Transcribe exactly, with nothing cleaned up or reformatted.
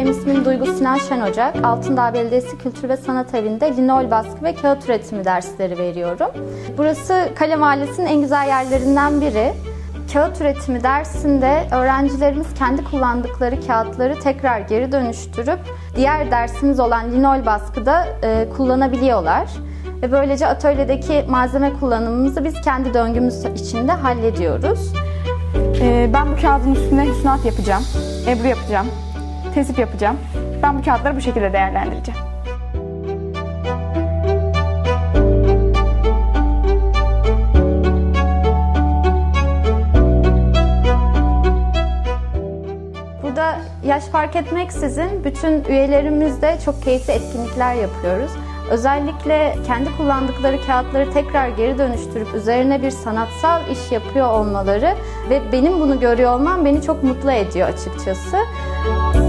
Benim ismim Duygu Sinan Şenocak. Altındağ Belediyesi Kültür ve Sanat Evi'nde linol baskı ve kağıt üretimi dersleri veriyorum. Burası Kale Mahallesi'nin en güzel yerlerinden biri. Kağıt üretimi dersinde öğrencilerimiz kendi kullandıkları kağıtları tekrar geri dönüştürüp diğer dersimiz olan linol baskıda e, kullanabiliyorlar. Ve böylece atölyedeki malzeme kullanımımızı biz kendi döngümüz içinde hallediyoruz. Ee, ben bu kağıdın üstüne hüsnat yapacağım, ebru yapacağım, tesip yapacağım. Ben bu kağıtları bu şekilde değerlendireceğim. Burada yaş fark etmeksizin bütün üyelerimizle çok keyifli etkinlikler yapıyoruz. Özellikle kendi kullandıkları kağıtları tekrar geri dönüştürüp üzerine bir sanatsal iş yapıyor olmaları ve benim bunu görüyor olmam beni çok mutlu ediyor açıkçası.